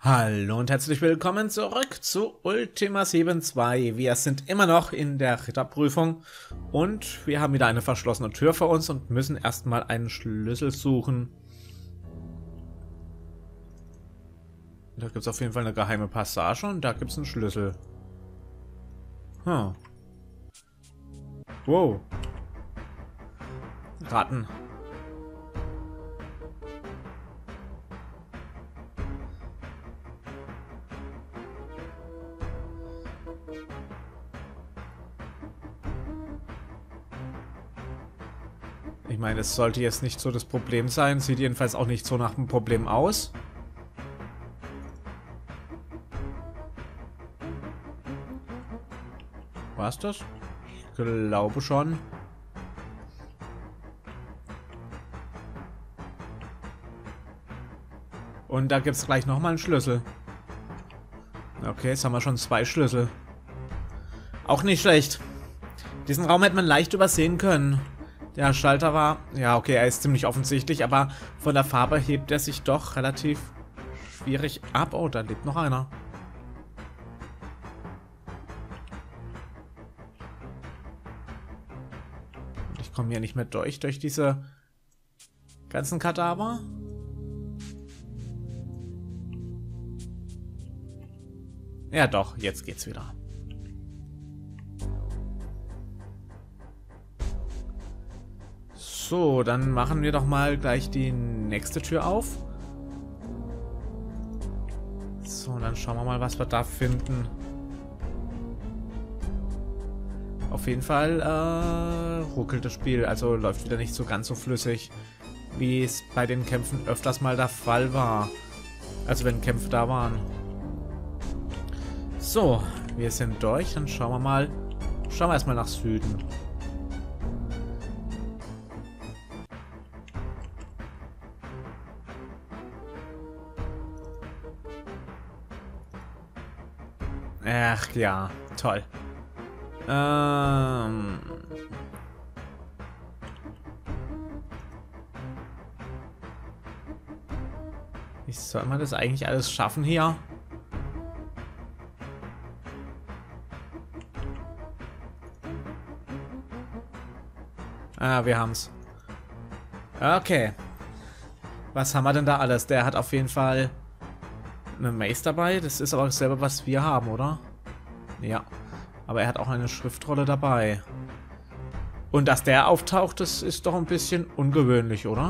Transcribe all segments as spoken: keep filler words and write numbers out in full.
Hallo und herzlich willkommen zurück zu Ultima sieben zwei. Wir sind immer noch in der Ritterprüfung und wir haben wieder eine verschlossene Tür vor uns und müssen erstmal einen Schlüssel suchen. Da gibt es auf jeden Fall eine geheime Passage und da gibt es einen Schlüssel. Hm. Wow. Ratten. Ich meine, es sollte jetzt nicht so das Problem sein. Sieht jedenfalls auch nicht so nach einem Problem aus. War's das? Ich glaube schon. Und da gibt es gleich nochmal einen Schlüssel. Okay, jetzt haben wir schon zwei Schlüssel. Auch nicht schlecht. Diesen Raum hätte man leicht übersehen können. Der Schalter war... Ja, okay, er ist ziemlich offensichtlich, aber von der Farbe hebt er sich doch relativ schwierig ab. Oh, da lebt noch einer. Und ich komme hier nicht mehr durch, durch diese ganzen Kadaver. Ja doch, jetzt geht's wieder. So, dann machen wir doch mal gleich die nächste Tür auf. So, dann schauen wir mal, was wir da finden. Auf jeden Fall äh, ruckelt das Spiel, also läuft wieder nicht so ganz so flüssig, wie es bei den Kämpfen öfters mal der Fall war. Also wenn Kämpfe da waren. So, wir sind durch, dann schauen wir mal. Schauen wir erstmal nach Süden. Ach ja, toll. Ähm. Wie soll man das eigentlich alles schaffen hier? Ah, wir haben's. Okay. Was haben wir denn da alles? Der hat auf jeden Fall eine Mace dabei. Das ist aber dasselbe, was wir haben, oder? Ja. Aber er hat auch eine Schriftrolle dabei. Und dass der auftaucht, das ist doch ein bisschen ungewöhnlich, oder?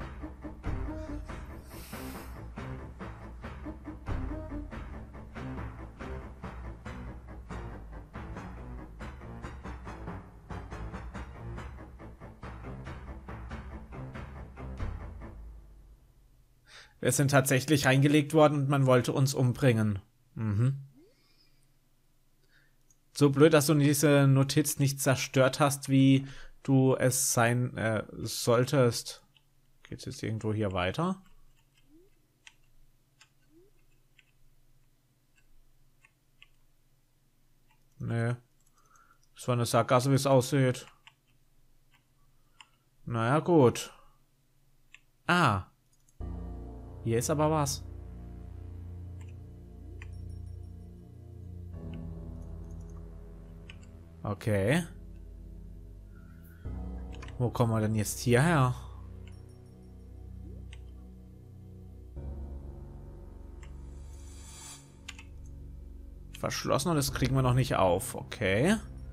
Wir sind tatsächlich reingelegt worden und man wollte uns umbringen. Mhm. So blöd, dass du diese Notiz nicht zerstört hast, wie du es sein äh, solltest. Geht es jetzt irgendwo hier weiter? Nee. Das war eine Sackgasse, wie es aussieht. Naja, gut. Ah. Hier ist aber was. Okay. Wo kommen wir denn jetzt hierher? Verschlossen und das kriegen wir noch nicht auf. Okay.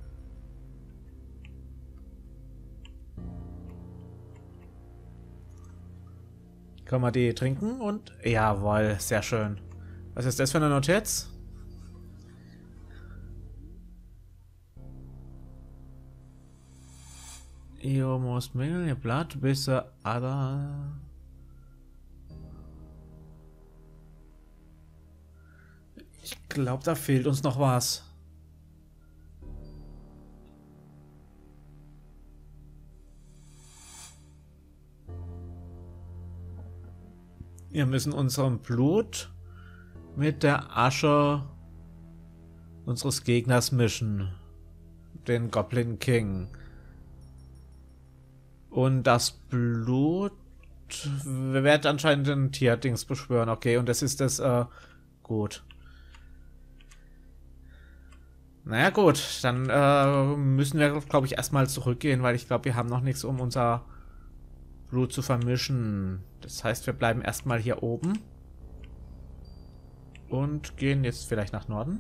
Können wir die trinken und... Jawohl, sehr schön. Was ist das für eine Notiz? You must mingle your blood with the other... Ich glaube, da fehlt uns noch was. Wir müssen unserem Blut mit der Asche unseres Gegners mischen. Den Goblin King. Und das Blut Wir werden anscheinend ein Tierdings beschwören, okay. Und das ist das äh, gut. Naja gut, dann äh, müssen wir, glaube ich, erstmal zurückgehen, weil ich glaube, wir haben noch nichts, um unser Blut zu vermischen. Das heißt, wir bleiben erstmal hier oben. Und gehen jetzt vielleicht nach Norden.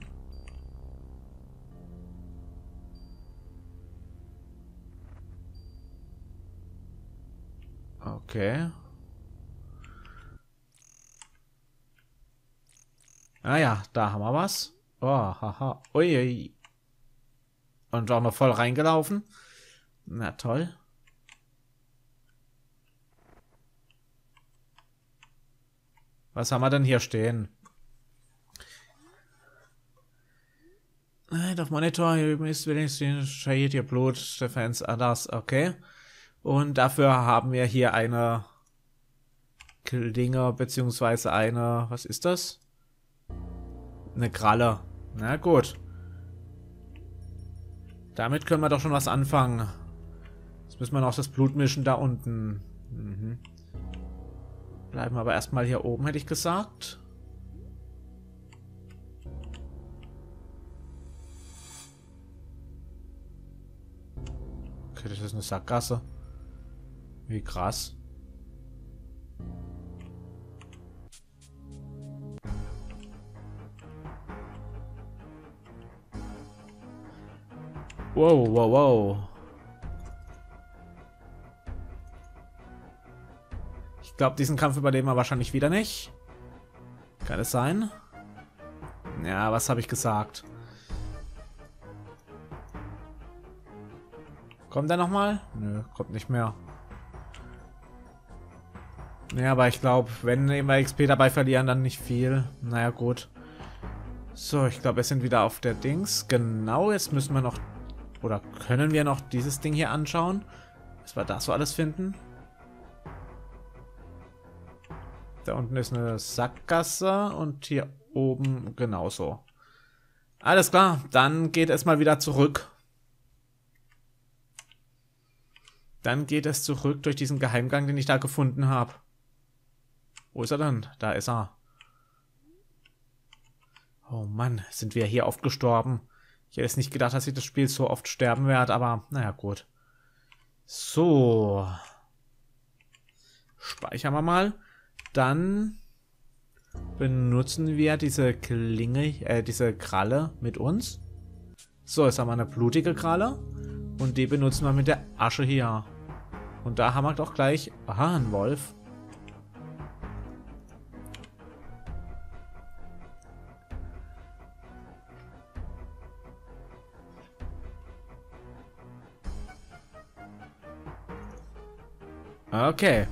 Okay. Ah ja, da haben wir was. Oh, haha. Ui. Und auch noch voll reingelaufen. Na toll. Was haben wir denn hier stehen? Auf Monitor, hier ist wenigstens Shade, ihr Blut, Defense, Others, okay. Und dafür haben wir hier eine Klinge, beziehungsweise eine, was ist das? Eine Kralle. Na gut. Damit können wir doch schon was anfangen. Jetzt müssen wir noch das Blut mischen da unten. Mhm. Bleiben wir aber erstmal hier oben, hätte ich gesagt. Okay, das ist eine Sackgasse. Wie krass. Wow, wow, wow. Ich glaube, diesen Kampf überleben wir wahrscheinlich wieder nicht. Kann es sein? Ja, was habe ich gesagt? Kommt er nochmal? Nö, kommt nicht mehr. Ja, aber ich glaube, wenn wir X P dabei verlieren, dann nicht viel. Naja, gut. So, ich glaube, wir sind wieder auf der Dings. Genau, jetzt müssen wir noch... Oder können wir noch dieses Ding hier anschauen? Was wir da so alles finden? Da unten ist eine Sackgasse und hier oben genauso. Alles klar, dann geht es mal wieder zurück. Dann geht es zurück durch diesen Geheimgang, den ich da gefunden habe. Wo ist er denn? Da ist er. Oh Mann, sind wir hier oft gestorben. Ich hätte es nicht gedacht, dass ich das Spiel so oft sterben werde, aber naja, gut. So. Speichern wir mal. Dann benutzen wir diese Klinge, äh, diese Kralle mit uns. So, jetzt haben wir eine blutige Kralle. Und die benutzen wir mit der Asche hier. Und da haben wir doch gleich... Aha, ein Wolf. Okay.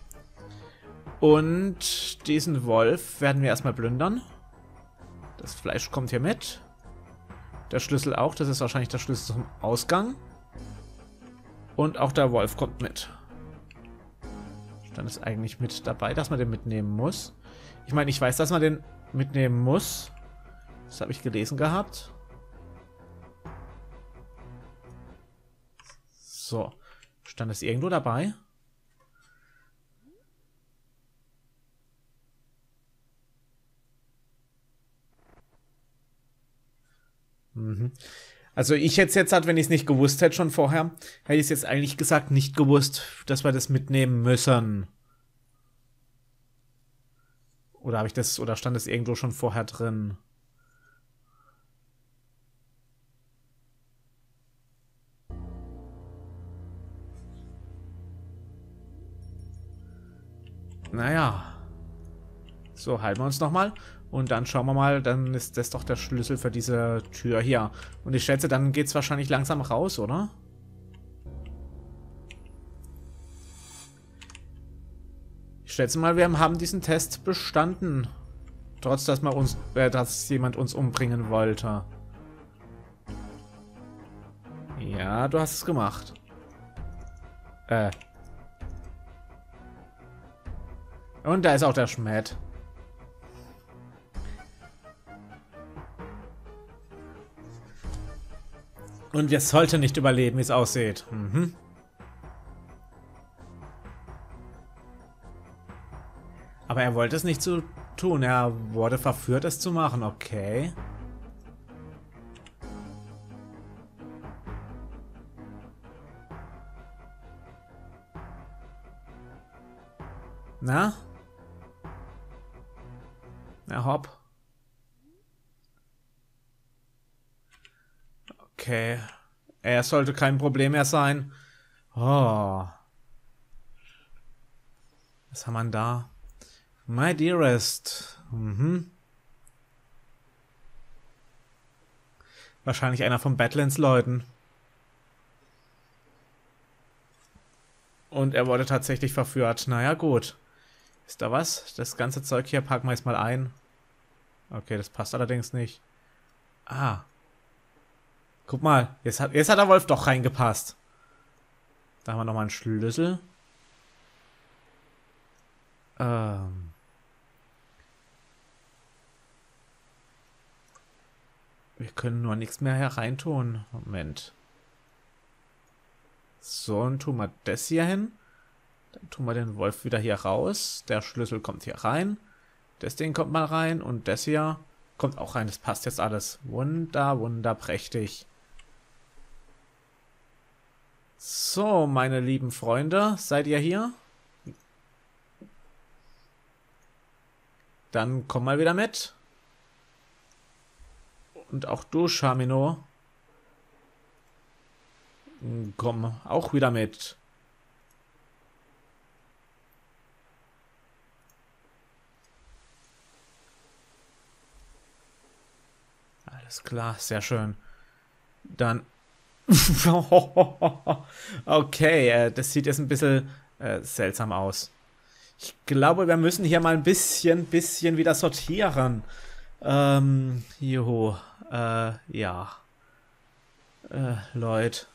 Und diesen Wolf werden wir erstmal plündern. Das Fleisch kommt hier mit. Der Schlüssel auch. Das ist wahrscheinlich der Schlüssel zum Ausgang. Und auch der Wolf kommt mit. Dann ist eigentlich mit dabei, dass man den mitnehmen muss. Ich meine, ich weiß, dass man den mitnehmen muss. Das habe ich gelesen gehabt. So. Stand es irgendwo dabei? Mhm. Also ich hätte es jetzt, halt, wenn ich es nicht gewusst hätte schon vorher, hätte ich es jetzt eigentlich gesagt nicht gewusst, dass wir das mitnehmen müssen. Oder habe ich das, oder stand es irgendwo schon vorher drin? Naja. So, halten wir uns nochmal. Und dann schauen wir mal, dann ist das doch der Schlüssel für diese Tür hier. Und ich schätze, dann geht es wahrscheinlich langsam raus, oder? Ich schätze mal, wir haben diesen Test bestanden. Trotz, dass man uns, äh, dass jemand uns umbringen wollte. Ja, du hast es gemacht. Äh. Und da ist auch der Schmäht. Und wir sollten nicht überleben, wie es aussieht. Mhm. Aber er wollte es nicht zu tun. Er wurde verführt, es zu machen. Okay. Na? Na, hopp. Okay. Er sollte kein Problem mehr sein. Oh. Was haben wir denn da? My dearest. Mhm. Wahrscheinlich einer von Badlands Leuten. Und er wurde tatsächlich verführt. Naja, gut. Ist da was? Das ganze Zeug hier packen wir jetzt mal ein. Okay, das passt allerdings nicht. Ah. Guck mal, jetzt hat, jetzt hat der Wolf doch reingepasst. Da haben wir nochmal einen Schlüssel. Ähm. Wir können nur nichts mehr hereintun. Moment. So, und tun wir das hier hin. Dann tun wir den Wolf wieder hier raus. Der Schlüssel kommt hier rein. Das Ding kommt mal rein. Und das hier kommt auch rein. Das passt jetzt alles. Wunder, wunderprächtig. So, meine lieben Freunde. Seid ihr hier? Dann komm mal wieder mit. Und auch du, Chamino. Komm auch wieder mit. Alles klar, sehr schön. Dann... Okay, äh, das sieht jetzt ein bisschen äh, seltsam aus. Ich glaube, wir müssen hier mal ein bisschen, bisschen wieder sortieren. Ähm, juhu. Äh, ja. Äh, Leute.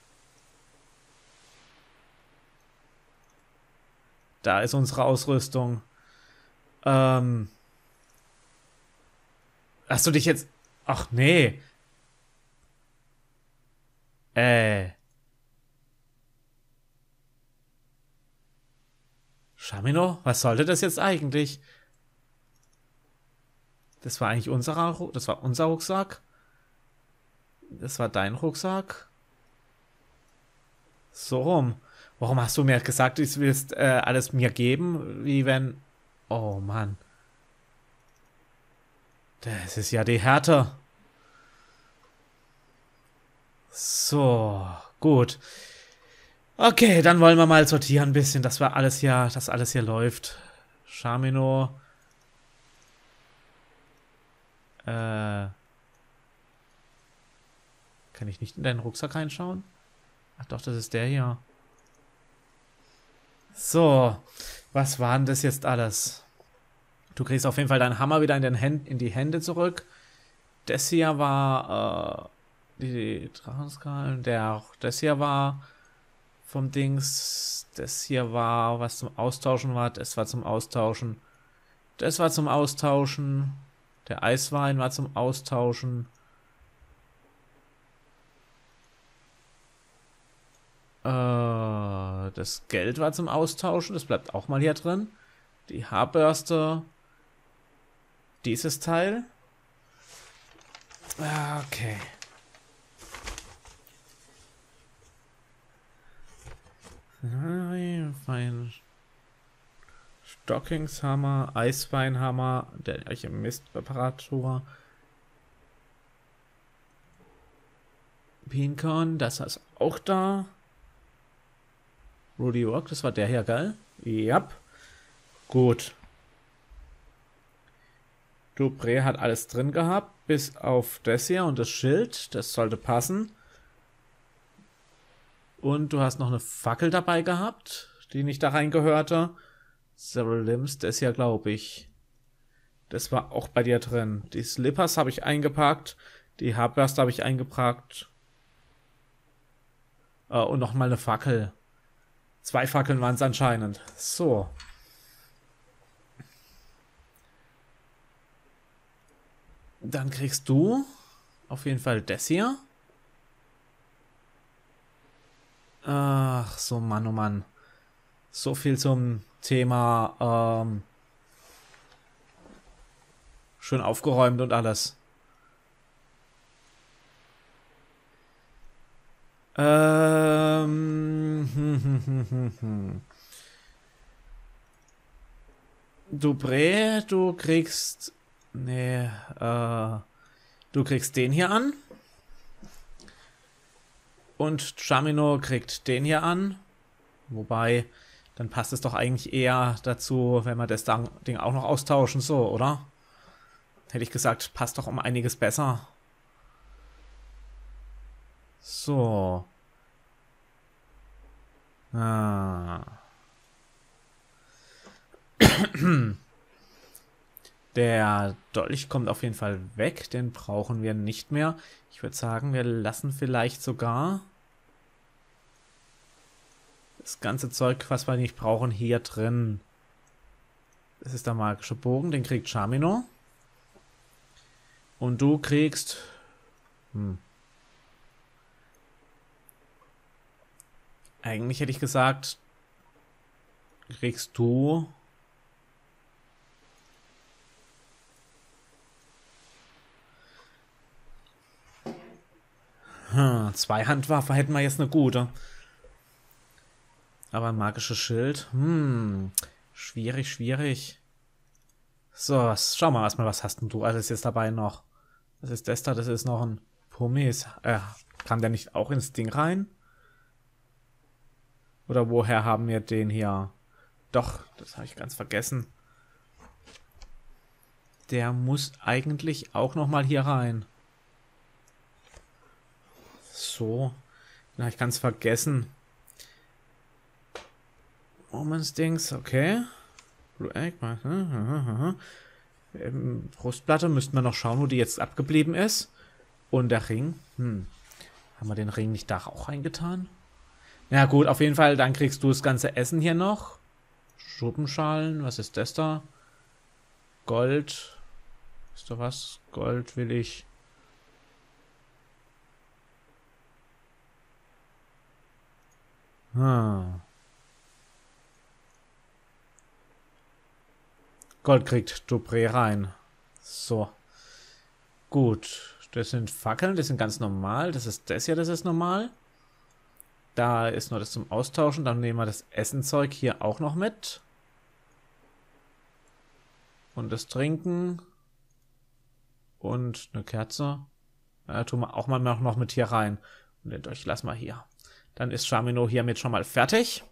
Da ist unsere Ausrüstung. Ähm. Hast du dich jetzt... Ach, nee. Äh. Chamino, was sollte das jetzt eigentlich? Das war eigentlich unser, das war unser Rucksack. Das war dein Rucksack. So rum. Warum hast du mir gesagt, du willst äh, alles mir geben? Wie wenn... Oh Mann. Das ist ja die Härte. So, gut. Okay, dann wollen wir mal sortieren ein bisschen, dass wir alles hier, dass alles hier läuft. Chamino. Äh. Kann ich nicht in deinen Rucksack reinschauen? Ach doch, das ist der hier. So, was war denn das jetzt alles? Du kriegst auf jeden Fall deinen Hammer wieder in, den Händ in die Hände zurück. Das hier war, äh, die Drachenskalen, der, das hier war vom Dings, das hier war, was zum Austauschen war, das war zum Austauschen, das war zum Austauschen, der Eiswein war zum Austauschen, äh, das Geld war zum Austauschen, das bleibt auch mal hier drin, die Haarbürste, dieses Teil, okay. Fein. Stockingshammer, Eisweinhammer, der Alchemist-Reparatur. Pincorn, das ist auch da. Rudy Rock, das war der hier, geil. Ja. Gut. Dupré hat alles drin gehabt, bis auf das hier und das Schild. Das sollte passen. Und du hast noch eine Fackel dabei gehabt, die nicht da reingehörte. Several Limbs, das hier glaube ich. Das war auch bei dir drin. Die Slippers habe ich eingepackt. Die Haarbürste habe ich eingepackt. Äh, und nochmal eine Fackel. Zwei Fackeln waren es anscheinend. So. Dann kriegst du auf jeden Fall das hier. Ach, so Mann, oh Mann. So viel zum Thema, ähm, Schön aufgeräumt und alles. Ähm. Hm, hm, hm, hm, hm. Dupré, du kriegst... Nee, äh... Du kriegst den hier an. Und Chamino kriegt den hier an. Wobei, dann passt es doch eigentlich eher dazu, wenn wir das Ding auch noch austauschen, so, oder? Hätte ich gesagt, passt doch um einiges besser. So. Ah. Der Dolch kommt auf jeden Fall weg. Den brauchen wir nicht mehr. Ich würde sagen, wir lassen vielleicht sogar das ganze Zeug, was wir nicht brauchen, hier drin. Das ist der magische Bogen. Den kriegt Chamino. Und du kriegst... Hm. Eigentlich hätte ich gesagt, kriegst du... Hm, zwei Handwaffe hätten wir jetzt eine gute. Aber ein magisches Schild. Hm, schwierig, schwierig. So, schau mal erstmal, was hast denn du alles jetzt dabei noch? Was ist das da? Das ist noch ein Pumis. Äh, kam der nicht auch ins Ding rein? Oder woher haben wir den hier? Doch, das habe ich ganz vergessen. Der muss eigentlich auch noch mal hier rein. So, den habe ich ganz vergessen. Moments Dings, okay. Blue Egg, ähm, Brustplatte müssten wir noch schauen, wo die jetzt abgeblieben ist. Und der Ring, hm. Haben wir den Ring nicht da auch reingetan? Ja gut, auf jeden Fall, dann kriegst du das ganze Essen hier noch. Schuppenschalen, was ist das da? Gold. Ist da was? Gold will ich. Hm. Gold kriegt Dupré rein. So. Gut. Das sind Fackeln, das sind ganz normal. Das ist das hier, das ist normal. Da ist nur das zum Austauschen. Dann nehmen wir das Essenzeug hier auch noch mit. Und das Trinken. Und eine Kerze. Da tun wir auch mal noch mit hier rein. Und den Dolch lassen wir hier. Dann ist Chamino hiermit schon mal fertig.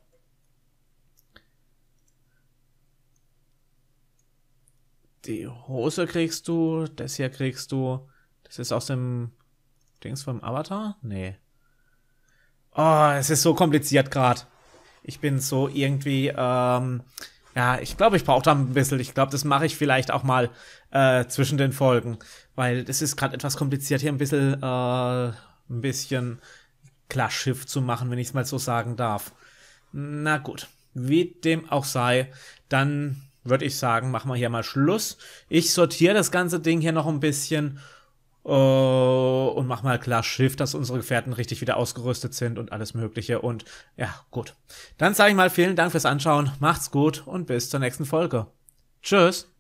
Die Hose kriegst du. Das hier kriegst du. Das ist aus dem Dings vom Avatar? Nee. Oh, es ist so kompliziert gerade. Ich bin so irgendwie, ähm, ja, ich glaube, ich brauche da ein bisschen. Ich glaube, das mache ich vielleicht auch mal äh, zwischen den Folgen. Weil das ist gerade etwas kompliziert, hier ein bisschen, äh, ein bisschen Klarschiff zu machen, wenn ich es mal so sagen darf. Na gut, wie dem auch sei, dann würde ich sagen, machen wir hier mal Schluss. Ich sortiere das ganze Ding hier noch ein bisschen uh, und mach mal klar Schiff, dass unsere Gefährten richtig wieder ausgerüstet sind und alles Mögliche. Und ja, gut. Dann sage ich mal vielen Dank fürs Anschauen, macht's gut und bis zur nächsten Folge. Tschüss.